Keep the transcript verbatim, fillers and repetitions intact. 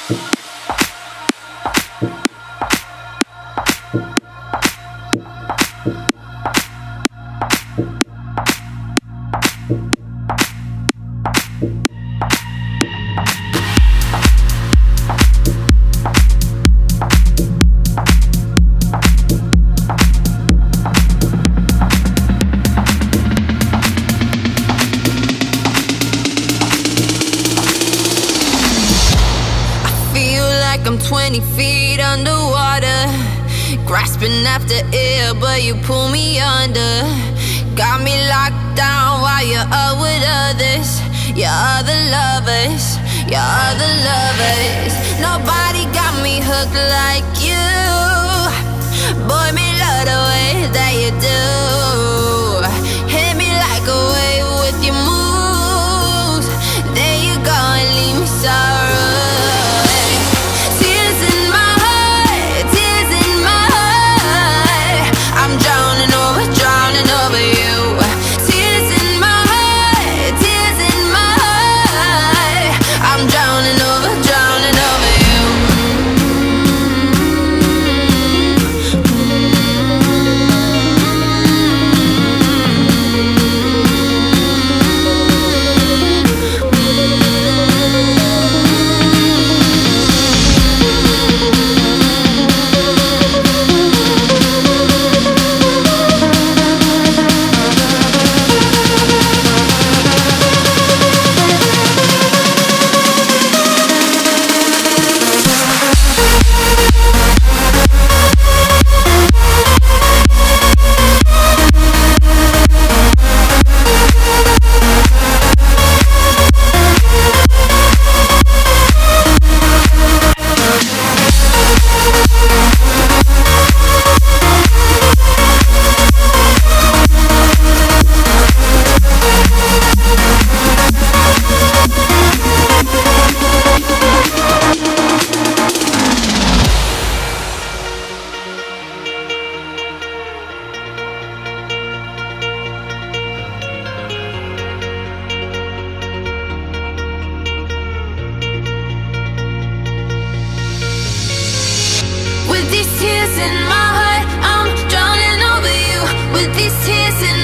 I'm twenty feet underwater, grasping after air, but you pull me under. Got me locked down while you're up with others, your other lovers, your other lovers. Nobody got me hooked like you. Boy, me love the way that you do. Hit me like a wave with your moves. There you go and leave me sorrow. With these tears in my heart, I'm drowning over you. With these tears in